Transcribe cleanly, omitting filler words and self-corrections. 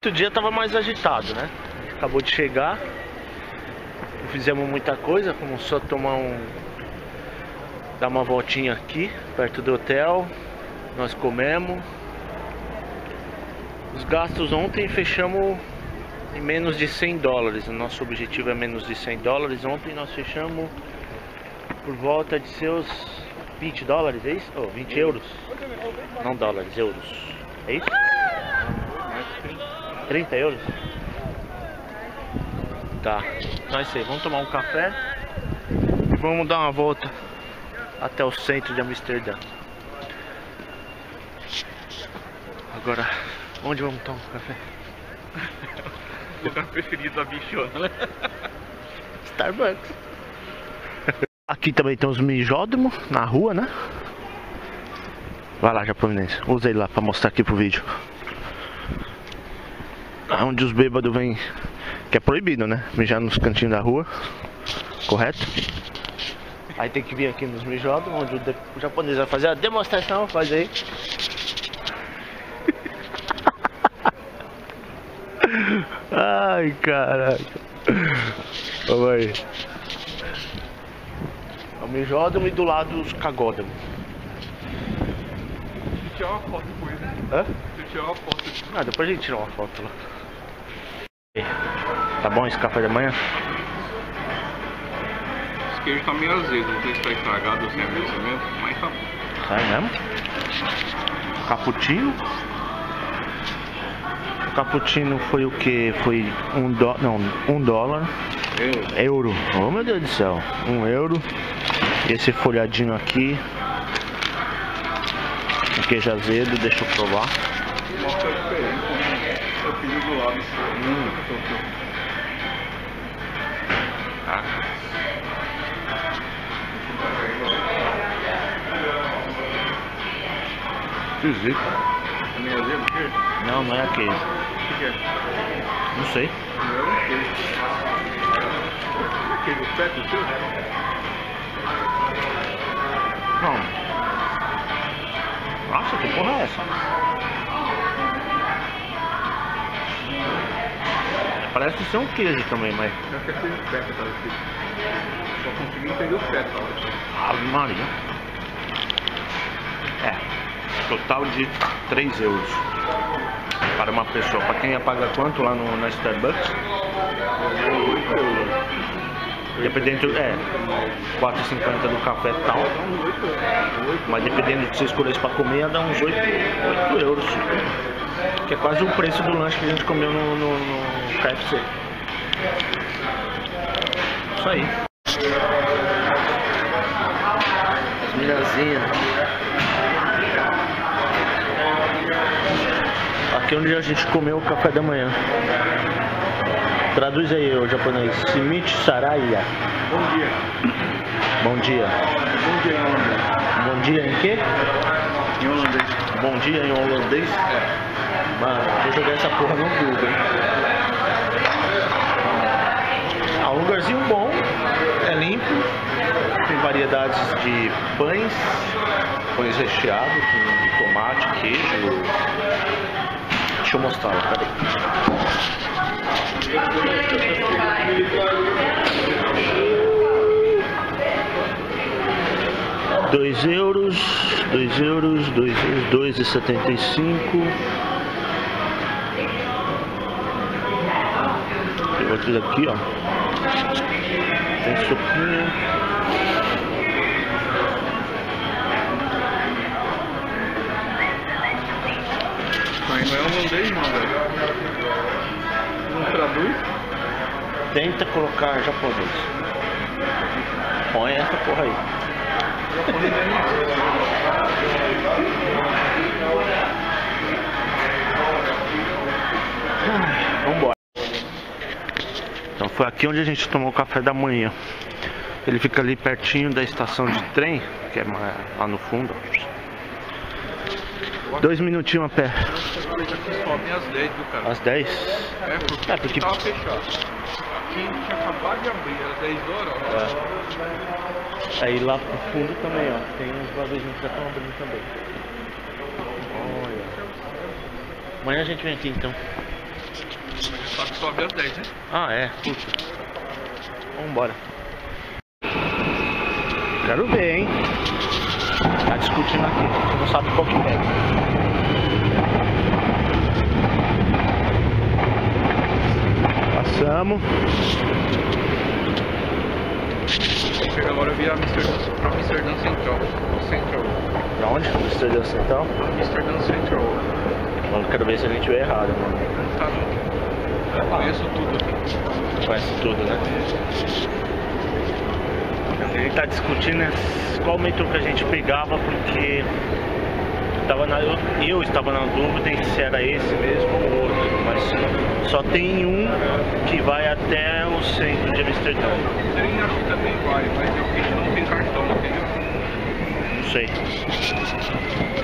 O dia tava mais agitado, né? Acabou de chegar. Não fizemos muita coisa, como só tomar dar uma voltinha aqui, perto do hotel. Nós comemos. Os gastos ontem fechamos em menos de $100. O nosso objetivo é menos de $100. Ontem nós fechamos por volta de seus $20, é isso? Oh, 20 euros. Não dólares, euros. É isso? 30 euros? Tá, então é isso aí. Vamos tomar um café e vamos dar uma volta até o centro de Amsterdã. Agora, onde vamos tomar um café? Lugar preferido da bichona, né? Starbucks. Aqui também tem os mijódromos na rua, né? Vai lá, japonês. Usei lá pra mostrar aqui pro vídeo. Onde os bêbados vêm. Que é proibido, né? Mijar nos cantinhos da rua. Correto? Aí tem que vir aqui nos mijódromos, onde o japonês vai fazer a demonstração. Faz aí. Ai, caraca. Vamos aí. É o mijódromo e do lado os cagódromos. Deixa eu tirar uma foto depois, né? Hã? Deixa eu tirar uma foto. Ah, depois a gente tira uma foto lá. Tá bom esse café da manhã? Esse queijo tá meio azedo, não sei se tá estragado ou se é mesmo, mas tá bom. Sai mesmo? Cappuccino. O cappuccino foi o que? Foi $1. Euro. Oh meu Deus do céu. €1. E esse folhadinho aqui. O queijo azedo, deixa eu provar. Nossa, é diferente, né? Eu pedi do lado. Esquisito. É meio azedo o queijo? Não, não é queijo. O que é? Não sei. Não é um queijo. É queijo feta, o seu? Não. Nossa, que porra é essa? Parece ser um queijo também, mas... Eu acho que é queijo feta, tá escrito. Só consegui entender o feta, ó. Ave Maria. É. Total de €3 para uma pessoa. Para quem ia pagar quanto lá na Starbucks? €8. Dependendo, $4,50 do café e tal. Mas dependendo do que você escolhesse para comer, ia dar uns €8. Que é quase o preço do lanche que a gente comeu no KFC. Isso aí. As milhazinhas. Aqui é onde a gente comeu o café da manhã. Traduz aí, o japonês. Simit Saraya. Bom dia. Bom dia. Bom dia em holandês. Bom dia em quê? Em holandês. Bom dia em holandês? É. Mano, vou jogar essa porra no Google, hein? Ah, um lugarzinho bom, é limpo, tem variedades de pães recheados com tomate, queijo. Deixa eu mostrar, cadê? €2, €2,75. Tem outros aqui, ó. Tem sopinha. Mas não é holandês não, velho. Não traduz? Tenta colocar japonês. Põe essa porra aí. Japonês é Vambora. Então foi aqui onde a gente tomou o café da manhã. Ele fica ali pertinho da estação de trem, que é lá no fundo. 2 minutinhos a pé. Essas coisas aqui sobem às 10, viu, cara? Às 10? É, porque tava fechado. Aqui tinha acabado de abrir, era 10 horas, ó. Aí lá pro fundo também, ó. Tem uns vasilhinhos que já estão abrindo também. Olha. Amanhã a gente vem aqui então. Mas só que sobe às 10, né? Ah, é, puta. Vambora. Quero ver, hein? Tá discutindo aqui, a gente não sabe qual que pega. Passamos. Chega agora via Amsterdã Central. Pra onde? Amsterdã Central? Amsterdã Central. Eu quero ver se a gente vai errado, mano. Não tá não. Eu conheço tudo aqui. Conhece tudo, né? Ele tá discutindo qual metrô que a gente pegava, porque eu estava na dúvida em se era esse mesmo ou outro, mas só tem um que vai até o centro de Amsterdã. Tem, acho que também vai, mas eu que não tem cartão, entendeu? Não sei.